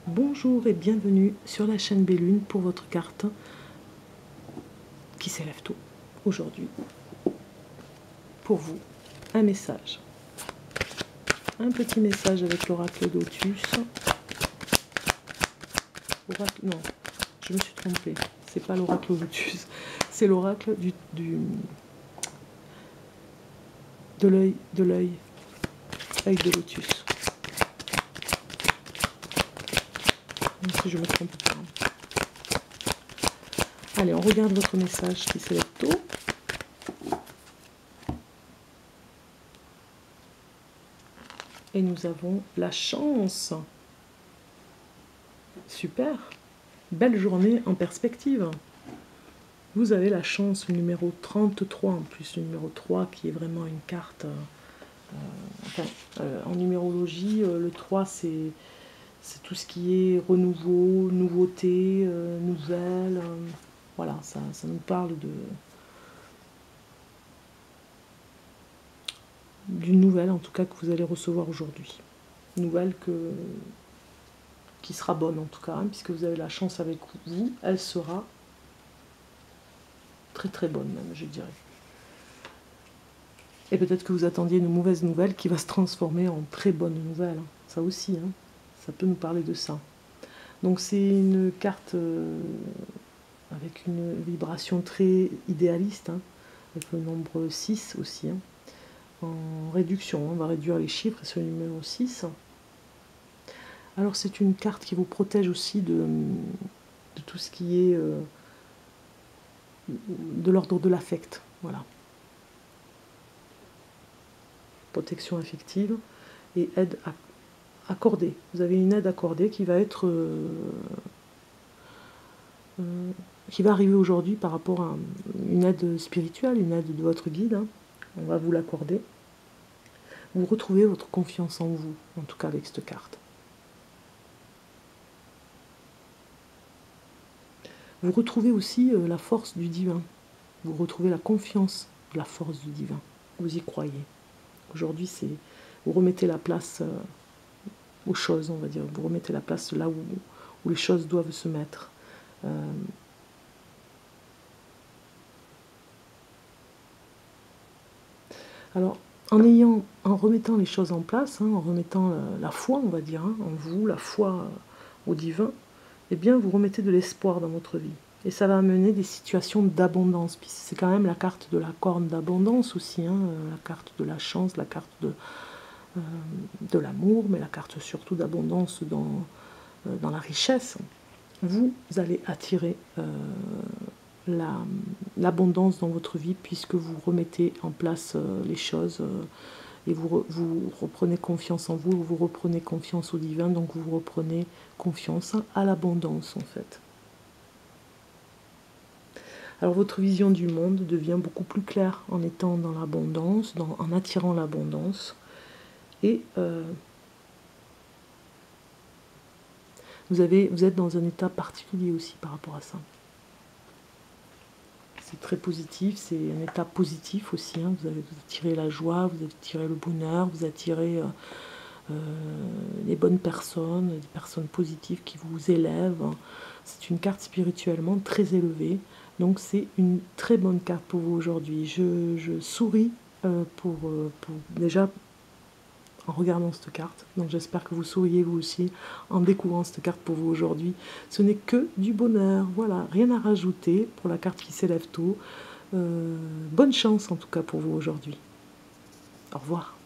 Bonjour et bienvenue sur la chaîne Bellune pour votre carte qui s'élève tôt. Aujourd'hui, pour vous, un message. Un petit message avec l'oracle d'Otus. Oracle, non, je me suis trompée. C'est pas l'oracle d'Otus, c'est l'oracle de l'œil de Lotus. Même si je me trompe pas. Allez, on regarde votre message qui s'élève tôt. Et nous avons la chance. Super. Belle journée en perspective. Vous avez la chance, le numéro 33, en plus le numéro 3 qui est vraiment une carte. En numérologie, le 3 c'est tout ce qui est renouveau, nouveauté, nouvelle. Voilà, ça nous parle d'une nouvelle en tout cas que vous allez recevoir aujourd'hui. Une nouvelle qui sera bonne en tout cas, hein, puisque vous avez la chance avec vous, elle sera très très bonne même, je dirais. Et peut-être que vous attendiez une mauvaise nouvelle qui va se transformer en très bonne nouvelle. Hein. Ça aussi, hein, ça peut nous parler de ça. Donc c'est une carte avec une vibration très idéaliste, hein, avec le nombre 6 aussi. Hein, en réduction, on va réduire les chiffres sur le numéro 6. Alors c'est une carte qui vous protège aussi de tout ce qui est de l'ordre de l'affect. Voilà. Protection affective et aide accordée. Vous avez une aide accordée qui va être qui va arriver aujourd'hui par rapport à une aide spirituelle, une aide de votre guide. Hein. On va vous l'accorder. Vous retrouvez votre confiance en vous, en tout cas avec cette carte. Vous retrouvez aussi la force du divin. Vous retrouvez la confiance de la force du divin. Vous y croyez. Aujourd'hui, c'est vous remettez la place aux choses, on va dire. Vous remettez la place là où les choses doivent se mettre. Alors, en remettant les choses en place, hein, en remettant la foi, on va dire, hein, en vous, la foi au divin, eh bien, vous remettez de l'espoir dans votre vie. Et ça va amener des situations d'abondance. Puis c'est quand même la carte de la corne d'abondance aussi, hein, la carte de la chance, la carte de l'amour, mais la carte surtout d'abondance dans la richesse. Vous allez attirer l'abondance dans votre vie puisque vous remettez en place les choses et vous reprenez confiance en vous, vous reprenez confiance au divin, donc vous reprenez confiance à l'abondance en fait. Alors votre vision du monde devient beaucoup plus claire en étant dans l'abondance, en attirant l'abondance. Et vous êtes dans un état particulier aussi par rapport à ça. C'est très positif, c'est un état positif aussi. Hein. Vous attirez la joie, vous attirez le bonheur, vous attirez les bonnes personnes, des personnes positives qui vous élèvent. C'est une carte spirituellement très élevée. Donc c'est une très bonne carte pour vous aujourd'hui. Je souris déjà en regardant cette carte. Donc j'espère que vous souriez vous aussi en découvrant cette carte pour vous aujourd'hui. Ce n'est que du bonheur. Voilà, rien à rajouter pour la carte qui s'élève tôt. Bonne chance en tout cas pour vous aujourd'hui. Au revoir.